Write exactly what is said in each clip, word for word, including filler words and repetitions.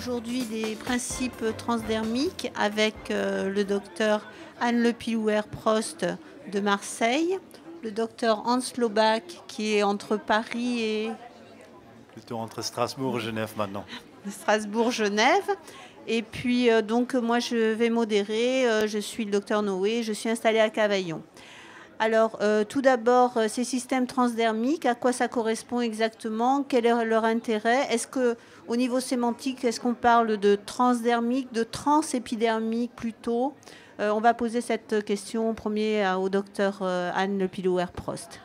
aujourd'hui des principes transdermiques avec euh, le docteur Anne Le Pilouer-Prost de Marseille, le docteur Hans Lobach qui est entre Paris et... Plutôt entre Strasbourg et Genève maintenant. Strasbourg-Genève. Et puis, euh, donc, moi, je vais modérer. Euh, je suis le docteur Noé. Je suis installée à Cavaillon. Alors, euh, tout d'abord, euh, ces systèmes transdermiques, à quoi ça correspond exactement? Quel est leur intérêt? Est-ce que, au niveau sémantique, est-ce qu'on parle de transdermique, de transépidermique plutôt? euh, On va poser cette question au premier au docteur euh, Anne Le Pilouer-Prost.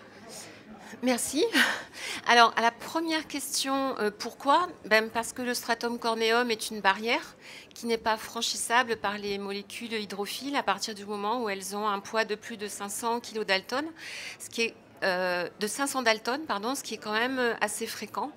Merci. Alors, à la première question, euh, pourquoi? Ben, parce que le stratum corneum est une barrière qui n'est pas franchissable par les molécules hydrophiles à partir du moment où elles ont un poids de plus de cinq cents kilodalton, ce qui est euh, de cinq cents dalton, pardon, ce qui est quand même assez fréquent.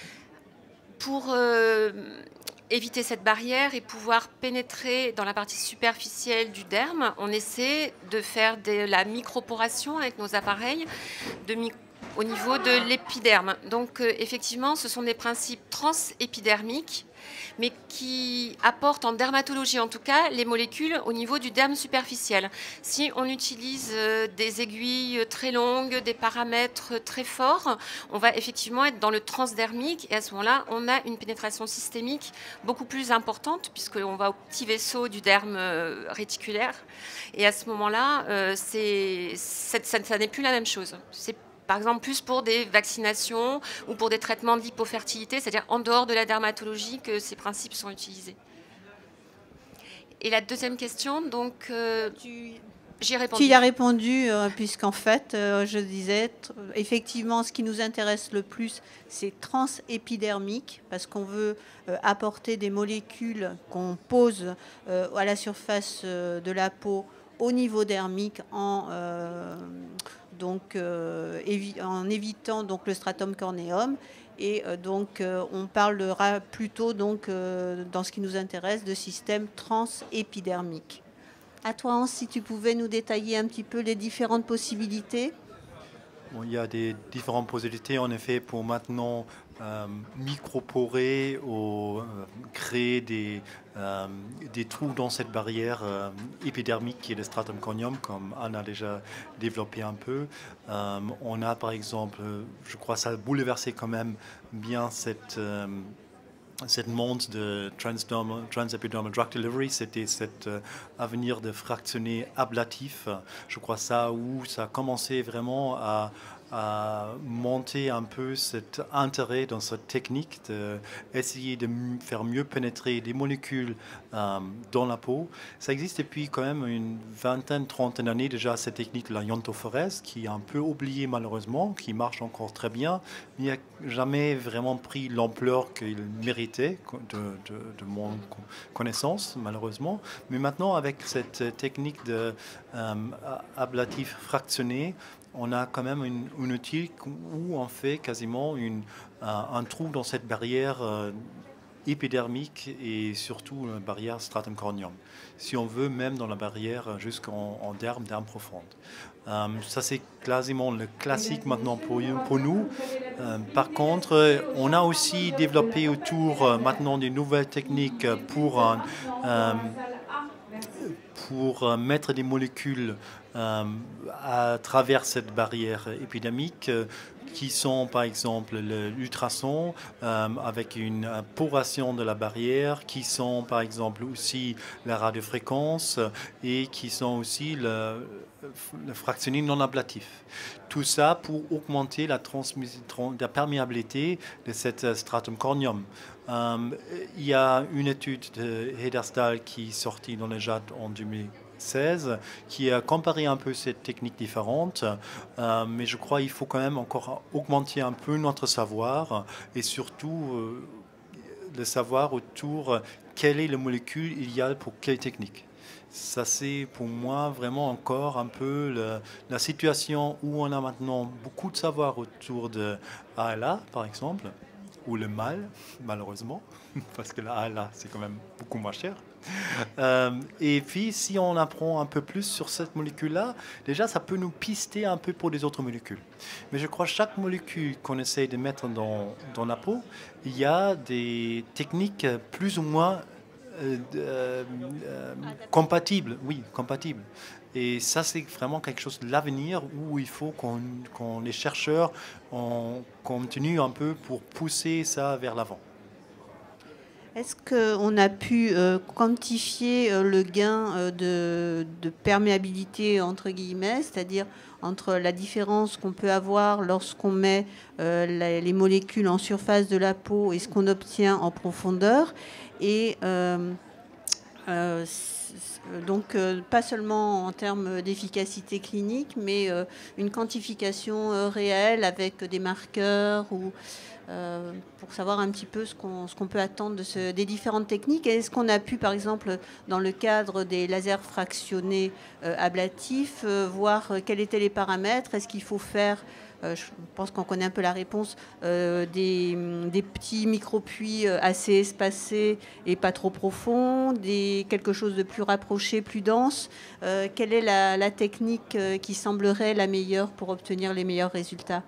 Pour euh, éviter cette barrière et pouvoir pénétrer dans la partie superficielle du derme, on essaie de faire de la microporation avec nos appareils de micro au niveau de l'épiderme. Donc euh, effectivement, ce sont des principes transépidermiques, mais qui apportent en dermatologie en tout cas les molécules au niveau du derme superficiel. Si on utilise euh, des aiguilles très longues, des paramètres très forts, on va effectivement être dans le transdermique et à ce moment-là, on a une pénétration systémique beaucoup plus importante puisqu'on va au petit vaisseau du derme euh, réticulaire. Et à ce moment-là, euh, c'est, ça, ça n'est plus la même chose. C'est par exemple plus pour des vaccinations ou pour des traitements d'hypofertilité, c'est-à-dire en dehors de la dermatologie que ces principes sont utilisés. Et la deuxième question, donc, euh, j'y ai répondu. Tu y as répondu, euh, puisqu'en fait, euh, je disais, effectivement, ce qui nous intéresse le plus, c'est transépidermique, parce qu'on veut euh, apporter des molécules qu'on pose euh, à la surface euh, de la peau au niveau dermique en... Euh, donc euh, évi en évitant donc le stratum corneum et euh, donc euh, on parlera plutôt donc euh, dans ce qui nous intéresse de système transépidermique. À toi Hans, si tu pouvais nous détailler un petit peu les différentes possibilités. Bon, il y a des différentes possibilités en effet pour maintenant euh, microporer ou euh, créer des, euh, des trous dans cette barrière euh, épidermique qui est le stratum corneum, comme Anne a déjà développé un peu. Euh, on a par exemple, je crois que ça a bouleversé quand même bien cette... Euh, cette monde de transdermal, transepidermal drug delivery, c'était cet euh, avenir de fractionné ablatif. Je crois ça où ça a commencé vraiment à, à monter un peu cet intérêt dans cette technique d'essayer de faire mieux pénétrer des molécules euh, dans la peau. Ça existe depuis quand même une vingtaine, trentaine d'années déjà, cette technique de la iontophoreuse qui est un peu oubliée malheureusement, qui marche encore très bien, mais n'a jamais vraiment pris l'ampleur qu'il mérite de, de, de mon connaissance, malheureusement. Mais maintenant, avec cette technique de euh, ablatif fractionné, on a quand même une, une outil où on fait quasiment une, un, un trou dans cette barrière euh, épidermique et surtout la barrière stratum corneum. Si on veut, même dans la barrière jusqu'en en derme, derme profonde. Euh, ça, c'est quasiment le classique maintenant pour, pour nous. Euh, par contre, on a aussi développé autour euh, maintenant des nouvelles techniques pour, euh, pour mettre des molécules euh, à travers cette barrière épidermique euh, qui sont par exemple l'ultrason euh, avec une poration de la barrière, qui sont par exemple aussi la radiofréquence et qui sont aussi le, le fractionné non ablatif. Tout ça pour augmenter la, la perméabilité de cette stratum corneum. Euh, il y a une étude de Hedersdahl qui est sortie dans le J A D en deux mille seize qui a comparé un peu ces techniques différentes, euh, mais je crois qu'il faut quand même encore augmenter un peu notre savoir et surtout euh, le savoir autour quelle est la molécule idéale pour quelle technique. Ça, c'est pour moi vraiment encore un peu le, la situation où on a maintenant beaucoup de savoir autour de A L A, par exemple, ou le mal, malheureusement, parce que la A L A, c'est quand même beaucoup moins cher. Euh, et puis, si on apprend un peu plus sur cette molécule-là, déjà, ça peut nous pister un peu pour des autres molécules. Mais je crois que chaque molécule qu'on essaye de mettre dans, dans la peau, il y a des techniques plus ou moins euh, euh, euh, compatibles. Oui, compatibles. Et ça, c'est vraiment quelque chose de l'avenir où il faut qu'on, qu'on les chercheurs on continue un peu pour pousser ça vers l'avant. Est-ce qu'on a pu euh, quantifier euh, le gain euh, de, de perméabilité, entre guillemets, c'est-à-dire entre la différence qu'on peut avoir lorsqu'on met euh, la, les molécules en surface de la peau et ce qu'on obtient en profondeur, et euh, euh, donc euh, pas seulement en termes d'efficacité clinique, mais euh, une quantification euh, réelle avec des marqueurs ou euh, pour savoir un petit peu ce qu'on ce qu'on peut attendre de ce, des différentes techniques. Et est-ce qu'on a pu, par exemple, dans le cadre des lasers fractionnés euh, ablatifs, euh, voir quels étaient les paramètres? Est-ce qu'il faut faire, euh, je pense qu'on connaît un peu la réponse, euh, des, des petits micro-puits assez espacés et pas trop profonds, des, quelque chose de plus rapproché, plus dense? euh, Quelle est la, la technique qui semblerait la meilleure pour obtenir les meilleurs résultats?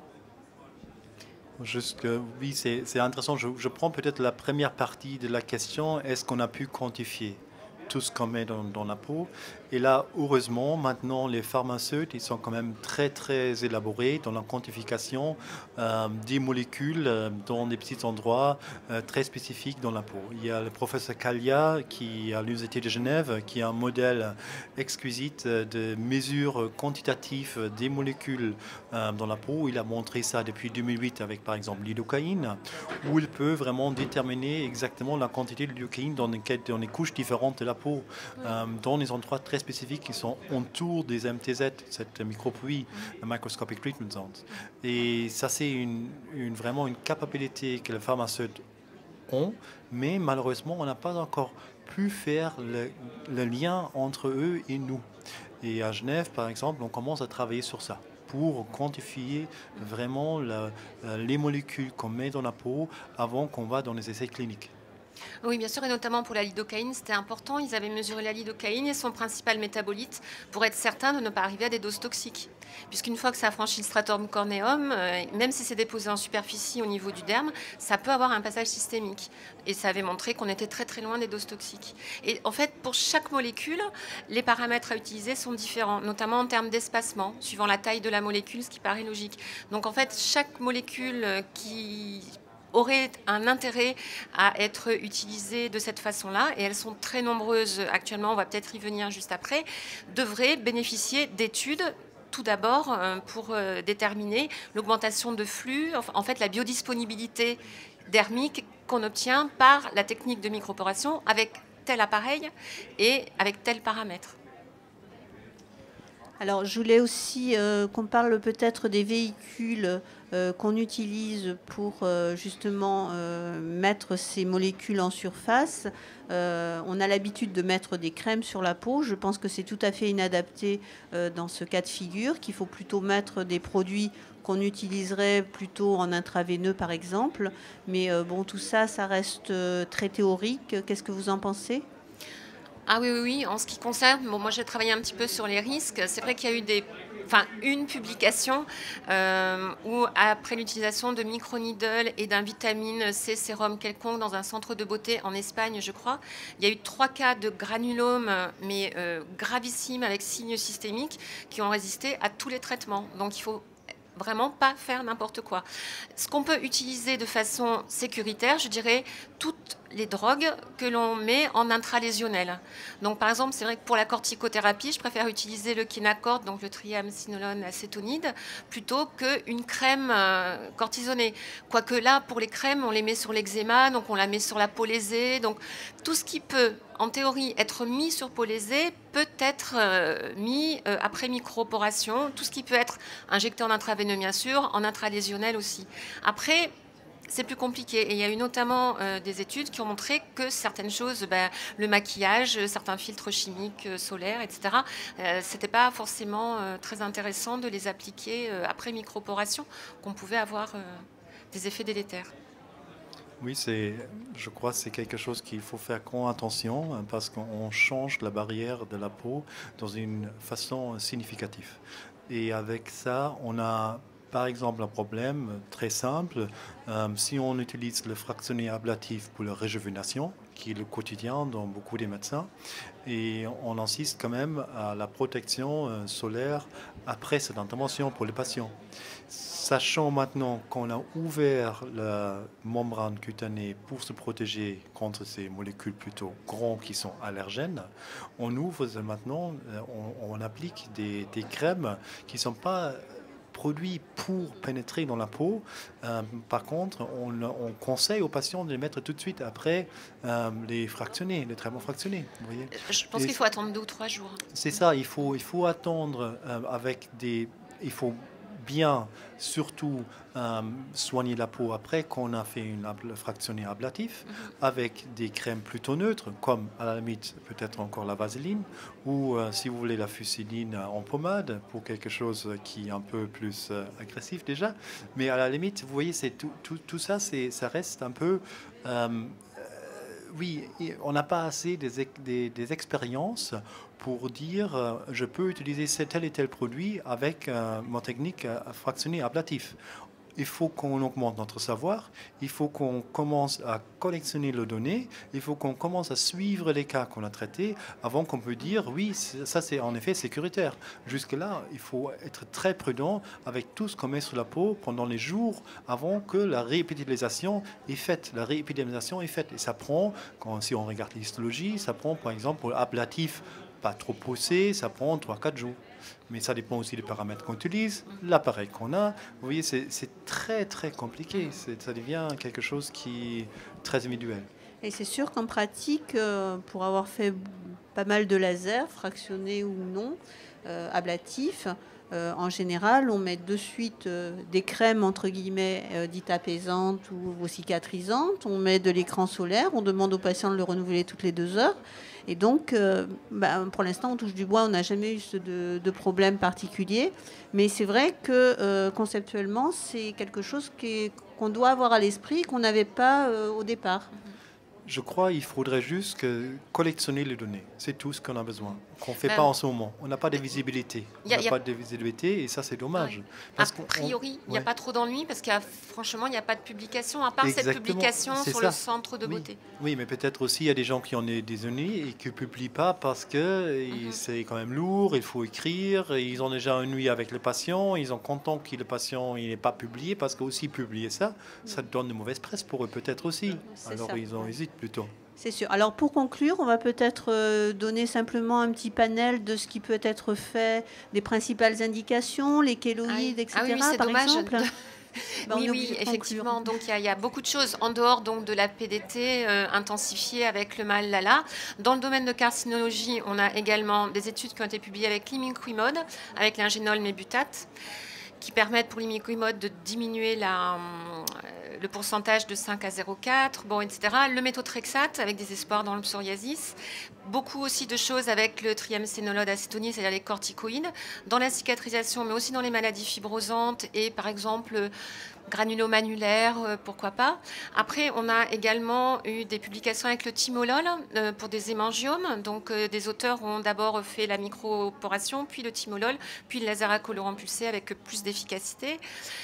Juste, oui, c'est, c'est intéressant. Je, je prends peut-être la première partie de la question. Est-ce qu'on a pu quantifier tout ce qu'on met dans, dans la peau? Et là, heureusement, maintenant, les pharmaceutiques, ils sont quand même très, très élaborés dans la quantification euh, des molécules euh, dans des petits endroits euh, très spécifiques dans la peau. Il y a le professeur Kalia, qui, à l'Université de Genève, qui a un modèle exquisite de mesure quantitative des molécules euh, dans la peau. Il a montré ça depuis deux mille huit avec, par exemple, l'idocaïne, où il peut vraiment déterminer exactement la quantité de l'idocaïne dans, dans les couches différentes de la peau, euh, dans les endroits très spécifiques qui sont autour des M T Z, cette micropuits, le Microscopic Treatment Zones. Et ça, c'est une, une, vraiment une capacité que les pharmaceutiques ont, mais malheureusement, on n'a pas encore pu faire le, le lien entre eux et nous. Et à Genève, par exemple, on commence à travailler sur ça pour quantifier vraiment la, les molécules qu'on met dans la peau avant qu'on va dans les essais cliniques. Oui, bien sûr, et notamment pour la lidocaïne, c'était important. Ils avaient mesuré la lidocaïne et son principal métabolite pour être certain de ne pas arriver à des doses toxiques. Puisqu'une fois que ça a franchi le stratum corneum, euh, même si c'est déposé en superficie au niveau du derme, ça peut avoir un passage systémique. Et ça avait montré qu'on était très très loin des doses toxiques. Et en fait, pour chaque molécule, les paramètres à utiliser sont différents, notamment en termes d'espacement, suivant la taille de la molécule, ce qui paraît logique. Donc en fait, chaque molécule qui auraient un intérêt à être utilisées de cette façon-là, et elles sont très nombreuses actuellement, on va peut-être y venir juste après, devraient bénéficier d'études tout d'abord pour déterminer l'augmentation de flux, en fait la biodisponibilité dermique qu'on obtient par la technique de microporation avec tel appareil et avec tel paramètre. Alors, je voulais aussi euh, qu'on parle peut-être des véhicules euh, qu'on utilise pour euh, justement euh, mettre ces molécules en surface. Euh, on a l'habitude de mettre des crèmes sur la peau. Je pense que c'est tout à fait inadapté euh, dans ce cas de figure, qu'il faut plutôt mettre des produits qu'on utiliserait plutôt en intraveineux, par exemple. Mais euh, bon, tout ça, ça reste euh, très théorique. Qu'est-ce que vous en pensez ? Ah oui, oui, oui. En ce qui concerne, bon, moi j'ai travaillé un petit peu sur les risques. C'est vrai qu'il y a eu des, enfin, une publication euh, où après l'utilisation de microneedle et d'un vitamine C sérum quelconque dans un centre de beauté en Espagne, je crois, il y a eu trois cas de granulome, mais euh, gravissimes avec signes systémiques qui ont résisté à tous les traitements. Donc il faut vraiment pas faire n'importe quoi. Ce qu'on peut utiliser de façon sécuritaire, je dirais, toutes les drogues que l'on met en intralésionnel. Donc par exemple, c'est vrai que pour la corticothérapie, je préfère utiliser le Kinacort, donc le triamcinolone acétonide, plutôt qu'une crème euh, cortisonnée. Quoique là, pour les crèmes, on les met sur l'eczéma, donc on la met sur la peau lésée. Donc tout ce qui peut, en théorie, être mis sur peau lésée peut être euh, mis euh, après microporation. Tout ce qui peut être injecté en intraveineux, bien sûr, en intralésionnel aussi. Après, c'est plus compliqué. Et il y a eu notamment euh, des études qui ont montré que certaines choses, ben, le maquillage, certains filtres chimiques, euh, solaires, et cetera, euh, c'était pas forcément euh, très intéressant de les appliquer euh, après microporation, qu'on pouvait avoir euh, des effets délétères. Oui, c'est, je crois que c'est quelque chose qu'il faut faire grand attention hein, parce qu'on change la barrière de la peau dans une façon significative. Et avec ça, on a par exemple un problème très simple. Euh, si on utilise le fractionné ablatif pour la réjuvénation, qui est le quotidien dans beaucoup des médecins, et on insiste quand même à la protection euh, solaire après cette intervention pour les patients. Sachant maintenant qu'on a ouvert la membrane cutanée pour se protéger contre ces molécules plutôt grandes qui sont allergènes, on ouvre maintenant, on, on applique des, des crèmes qui ne sont pas produits pour pénétrer dans la peau. Euh, par contre, on, on conseille aux patients de les mettre tout de suite après euh, les fractionnés, les traitements fractionnés. Vous voyez. Je pense qu'il faut attendre deux ou trois jours. C'est ça, il faut, il faut attendre euh, avec des... Il faut bien, surtout, euh, soigner la peau après qu'on a fait une fractionné ablatif mm-hmm. avec des crèmes plutôt neutres, comme à la limite peut-être encore la vaseline, ou euh, si vous voulez la fusiline en pommade, pour quelque chose qui est un peu plus euh, agressif déjà. Mais à la limite, vous voyez, c'est tout, tout, tout ça, c'est, ça reste un peu... Euh, oui, on n'a pas assez des, des, des expériences pour dire euh, je peux utiliser tel et tel produit avec euh, mon technique euh, fractionnée ablatif. Il faut qu'on augmente notre savoir, il faut qu'on commence à collectionner les données, il faut qu'on commence à suivre les cas qu'on a traités avant qu'on peut dire oui, ça c'est en effet sécuritaire. Jusque-là, il faut être très prudent avec tout ce qu'on met sur la peau pendant les jours avant que la réépidermisation est faite. La réépidermisation est faite et ça prend, quand, si on regarde l'histologie, ça prend par exemple pour l'ablatif pas trop poussé, ça prend trois à quatre jours. Mais ça dépend aussi des paramètres qu'on utilise, l'appareil qu'on a. Vous voyez, c'est, c'est très, très compliqué. C'est, ça devient quelque chose qui est très individuel. Et c'est sûr qu'en pratique, euh, pour avoir fait pas mal de lasers, fractionnés ou non, euh, ablatifs, euh, en général, on met de suite euh, des crèmes, entre guillemets, euh, dites apaisantes ou, ou cicatrisantes. On met de l'écran solaire. On demande aux patients de le renouveler toutes les deux heures. Et donc, euh, bah, pour l'instant, on touche du bois, on n'a jamais eu de, de problème particulier. Mais c'est vrai que euh, conceptuellement, c'est quelque chose qui est, qu'on doit avoir à l'esprit, qu'on n'avait pas euh, au départ. Je crois qu'il faudrait juste que collectionner les données. C'est tout ce qu'on a besoin. Qu'on ne fait ben, pas en ce moment. On n'a pas de visibilité. On n'a a... pas de visibilité et ça, c'est dommage. Ouais. Parce a priori, il n'y a ouais. pas trop d'ennuis parce qu'il y a, franchement, il n'y a pas de publication, à part Exactement. cette publication c'est sur ça. le centre de oui. beauté. Oui, mais peut-être aussi il y a des gens qui en ont des ennuis et qui ne publient pas parce que mm-hmm. c'est quand même lourd, il faut écrire. Ils ont déjà un ennui avec le patient. Ils sont contents que le patient n'est pas publié parce que aussi publier ça, mm-hmm. ça donne de mauvaise presse pour eux peut-être aussi. C'est Alors ça. Ils en hésitent plutôt. C'est sûr. Alors pour conclure, on va peut-être euh, donner simplement un petit panel de ce qui peut être fait, des principales indications, les kéloïdes, ah, et cetera. Ah oui, oui, c'est par dommage. exemple. Ben, oui, oui, effectivement. Donc il y, y a beaucoup de choses en dehors donc de la P D T euh, intensifiée avec le mal Lala. Dans le domaine de carcinologie, on a également des études qui ont été publiées avec l'imiquimod, avec l'ingénol mébutate, qui permettent pour l'imiquimod de diminuer la, euh, le pourcentage de cinq à zéro virgule quatre, bon, et cetera. Le méthotrexate avec des espoirs dans le psoriasis. Beaucoup aussi de choses avec le triamcénolone acétonine, c'est-à-dire les corticoïdes, dans la cicatrisation, mais aussi dans les maladies fibrosantes et par exemple granulomannulaire, euh, pourquoi pas. Après, on a également eu des publications avec le thymolol euh, pour des hémangiomes. Donc, euh, des auteurs ont d'abord fait la micro-opération, puis le thymolol, puis le laser à colorant pulsé avec plus d'efficacité.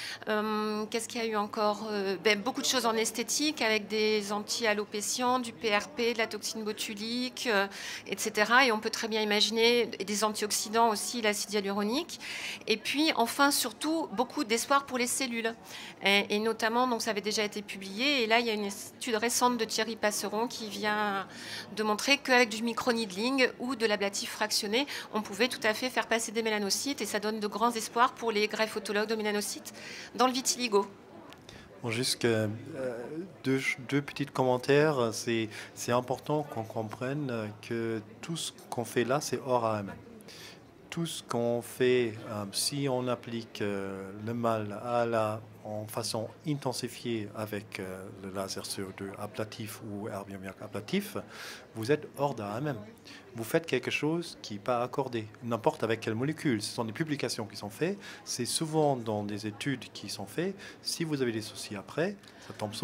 Euh, qu'est-ce qu'il y a eu encore euh, ben, beaucoup de choses en esthétique avec des anti-alopécients, du P R P, de la toxine botulique, euh, et cetera. Et on peut très bien imaginer des antioxydants aussi, l'acide hyaluronique. Et puis, enfin, surtout, beaucoup d'espoir pour les cellules. Et, et notamment, donc, ça avait déjà été publié. Et là, il y a une étude récente de Thierry Passeron qui vient de montrer qu'avec du microneedling ou de l'ablatif fractionné, on pouvait tout à fait faire passer des mélanocytes. Et ça donne de grands espoirs pour les greffes autologues de mélanocytes dans le vitiligo. Bon, juste euh, deux, deux petits commentaires. C'est, c'est important qu'on comprenne que tout ce qu'on fait là, c'est hors A M M. Tout ce qu'on fait, euh, si on applique euh, le mal à la, en façon intensifiée avec euh, le laser C O deux ablatif ou herbiomiac ablatif, vous êtes hors d'A M M. Vous faites quelque chose qui n'est pas accordé, n'importe avec quelle molécule. Ce sont des publications qui sont faites, c'est souvent dans des études qui sont faites. Si vous avez des soucis après, ça tombe sur vous.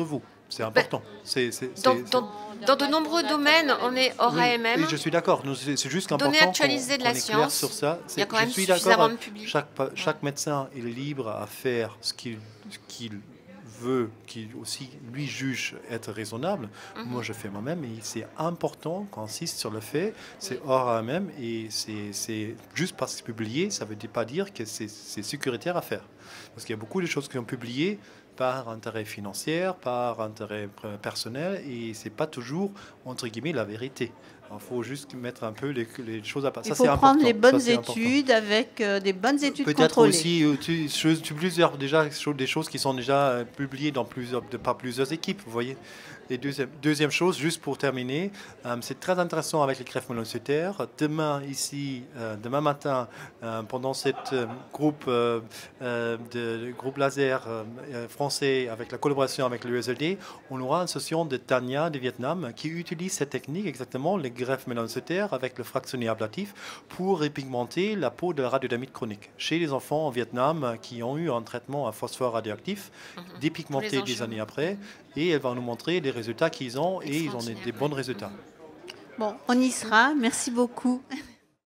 c'est important. C'est, c'est, Dans, c'est, dans, dans de nombreux domaines, on est hors oui, A M M. oui, je suis d'accord. Nous, C'est c'est juste important Données actualisées qu'on, de la qu'on est clair science. sur ça. Il y a quand même je suis suffisamment d'accord. de publics. Chaque, chaque médecin il est libre à faire ce qu'il, ce qu'il veut, qu'il aussi lui juge être raisonnable. Mhm. Moi, je fais moi-même, et c'est important qu'on insiste sur le fait. C'est hors A M M, et c'est, c'est juste parce que c'est publié, ça ne veut pas dire que c'est, c'est sécuritaire à faire. Parce qu'il y a beaucoup de choses qui sont publiées par intérêt financier, par intérêt personnel, et c'est pas toujours, entre guillemets, la vérité. Il faut juste mettre un peu les, les choses à part. Il Ça, faut c'est prendre important. les bonnes Ça, c'est études important. avec euh, des bonnes études Peut-être contrôlées. aussi euh, tu, tu, tu, plusieurs, déjà, des choses qui sont déjà euh, publiées dans plusieurs, de, par plusieurs équipes, vous voyez. Et deuxième, deuxième chose, juste pour terminer, euh, c'est très intéressant avec les greffes monocytaires. Demain, ici, euh, demain matin, euh, pendant cette euh, groupe, euh, euh, de, groupe laser euh, français avec la collaboration avec l'U S L D, on aura une session de Tania du Vietnam qui utilise cette technique, exactement, les greffes monocytaires avec le fractionné ablatif pour repigmenter la peau de la radiodermite chronique chez les enfants en Vietnam qui ont eu un traitement à phosphore radioactif, Mhm. dépigmenté des années après, et elle va nous montrer les résultats qu'ils ont, et ils ont des, des bons résultats. Bon, on y sera. Merci beaucoup.